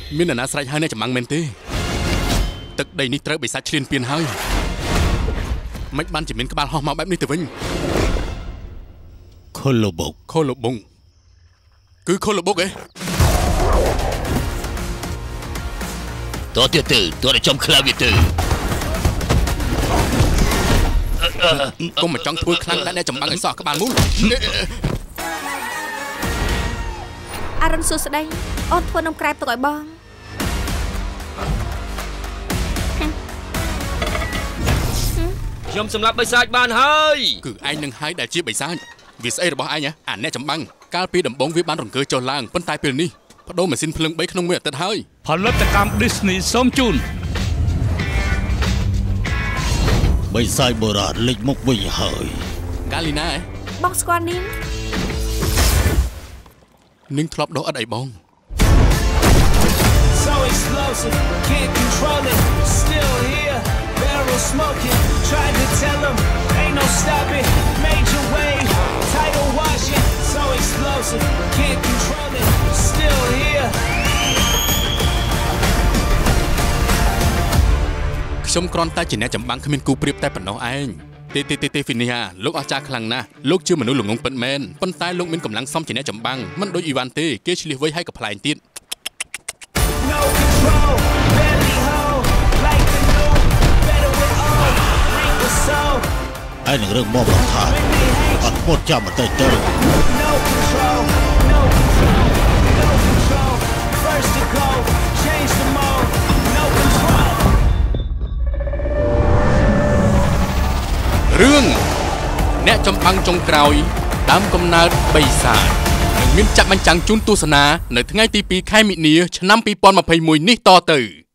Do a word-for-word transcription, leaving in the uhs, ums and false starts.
មានអាណាស្រេចហើយនៅចំបាំងមែនទេទឹកដីនេះត្រូវបិសាចឈ្លានពានហើយមិនបានជាមានក្បាលហោះមកបែបនេះទៅវិញខូឡូបុកខូឡូបុកគឺខូឡូបុកឯងតើទៀតទៅតើចំខ្លាវាទៅកុំមកចង់ធ្វើខ្លាំងដាក់អ្នកចំបាំងឲ្យសោះក្បាលមូលអរុនសួស្ដីអូនធ្វើនំក្រែបទុកឲ្យបងខ្ញុំសម្រាប់បិសាចបានហើយគឺឯងនឹងហើយដែលជាបិសាចវាស្អីរបស់ឯងអាអ្នកចំបាំងកាលពីដំបូងវាបានរង្គើចុះឡើងប៉ុន្តែពេលនេះបដូរម៉ាស៊ីនភ្លើងបីក្នុងមួយអាទិត្យហើយផលិតកម្ម Disney សូមជូនបិសាចបុរាណលេចមុខវិញហើយកាលីណាបងស្គាល់នាងនាងធ្លាប់ដោះអត់អីបង So explosive, can't control it, still here, barrel smoking, tried to tell them, ain't no stopping, major wave, tidal washing, so explosive, can't control it, still here. ខ្ញុំគ្រាន់តែជាអ្នកចម្បាំងគ្មានគូប្រៀបតែប៉ុណ្ណោះឯងទេទេទេទេហ្វីនីយ៉ាលោកអស្ចារ្យខ្លាំងណាស់លោកជាមនុស្សល្ងងពិតមែនប៉ុន្តែលោកមានកម្លាំងសមជាអ្នកចម្បាំងមិនដូចអ៊ីវ៉ាន់ទេគេឆ្លៀសវៃឲ្យកំ pl ែងទៀតហើយនឹងរឿងមកបងថាអត់ពុតចាំបន្តិចទៅរឿងអ្នកចម្បាំងចុងក្រោយដើមកំណើតបិសាចនឹងមានចាក់បញ្ចាំងជូនទស្សនានៅថ្ងៃទីពីរខែមិនិនាឆ្នាំពីរពាន់ម្ភៃមួយនេះតទៅ